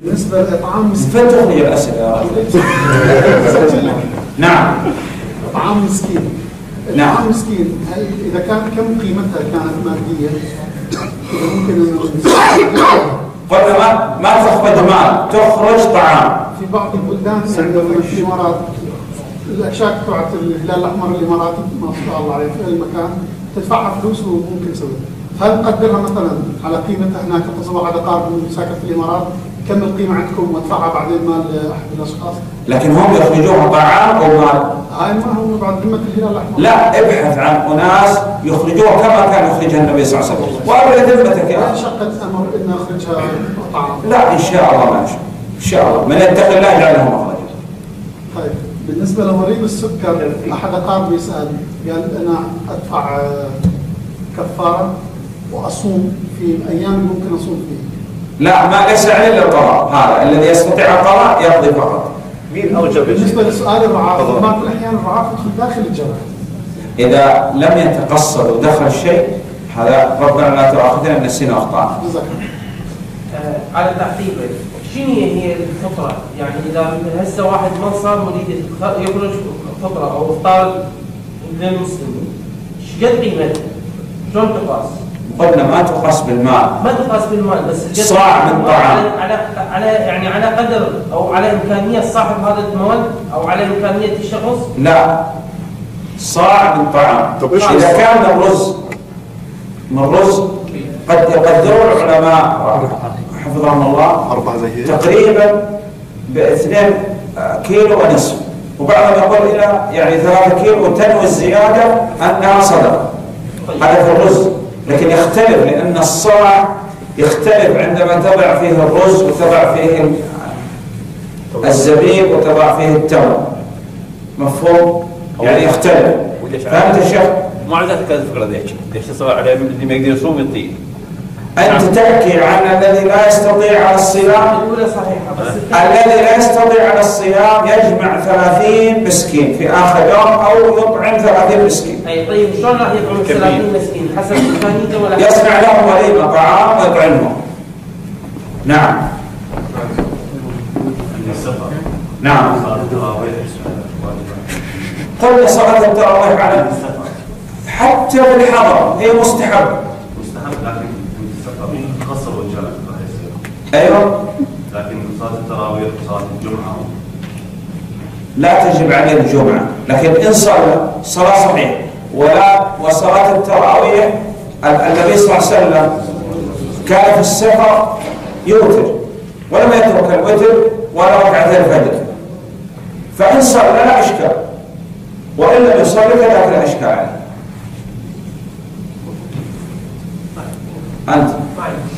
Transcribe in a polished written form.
بالنسبة لإطعام مسكين تخرج الأسئلة. نعم. إطعام مسكين. نعم. إطعام مسكين هل إذا كان كم قيمتها كانت مادية؟ إذا ممكن قلنا ما تخرج مال، تخرج طعام. في بعض البلدان في الإمارات الأكشاك تبعت الهلال الأحمر الإماراتي ما شاء الله عليه في المكان تدفعها فلوس وممكن تسوي. هل نقدرها مثلا على قيمتها هناك تصور على قارب من ساكنة الإمارات كم القيمة عندكم وادفعها بعدين مال أحد الأشخاص؟ لكن هم يخرجوها طعام أو مال؟ هاي ما هو بعد ذمة الهلال الأحمر. لا، ابحث عن أناس يخرجوها كما كان يخرجها النبي صلى الله عليه وسلم. وأبدا ذمتك يا أخي. شقة أمر إن أخرجها طعام. لا إن شاء الله ما إن شاء الله من يتقي الله يجعل له مخرجا. طيب بالنسبة لمريض السكر أحد أقاربي يسأل قال أنا أدفع كفارة وأصوم في أيام ممكن أصوم فيه. لا، ما ليس عليه الا القضاء، هذا الذي يستطيع القضاء يقضي فقط. مين اوجب؟ بالنسبه لسؤال الرعاة، بعض الاحيان الرعاة تدخل داخل الجبل. اذا لم يتقصد ودخل شيء هذا ربنا لا تؤاخذنا ان نسينا اخطانا. على تعقيبه، شنو هي الفطره؟ يعني اذا هسه واحد ما صار مريد يخرج فطره او افطار للمسلمين، ايش قد قيمتها؟ شلون تقاس؟ قلنا ما تقاس بالمال. ما تقاس بالمال بس صاع من طعام. على يعني على قدر او على امكانيه صاحب هذا المال او على امكانيه الشخص؟ لا، صاع من طعام. اذا كان من رز قد يقدرون العلماء حفظهم الله تقريبا ب2 كيلو ونصف، وبعضهم يقول الى يعني 3 كيلو وتنوي الزياده انها صدقه. هذا في الرز، لكن يختلف لأن الصاع يختلف عندما تضع فيه الرز وتضع فيه الزبيب وتضع فيه التمر. مفهوم؟ يعني يختلف. فهمت يا شيخ؟ ما عندك هذه الفكرة ليش تصور عليه اللي ما يقدر يصوم يطير؟ أنت تحكي عن الذي لا يستطيع على الصيام. الذي لا يستطيع على الصيام يجمع 30 مسكين في آخر يوم أو يطعم 30 مسكين. أي طيب شلون راح يطعم 30 مسكين؟ حسب إمكانيته ولا يصنع لهم وليمة طعام ويطعمهم. نعم. نعم. قلنا صلاة التراويح على حتى في الحضر هي مستحب. لكن خاصة والجمع راح يصير. ايوه. لكن صلاة التراويح وصلاة الجمعة لا تجب عليه الجمعة، لكن إن صلى صلاة صحيح وصلاة التراويح النبي صلى الله عليه وسلم كان في السفر يوتر ولم يترك الوتر ولا ركعتي الفجر، فإن صلى لا إشكال، وإن لم يصلي فلا لا إشكال عليه. أنت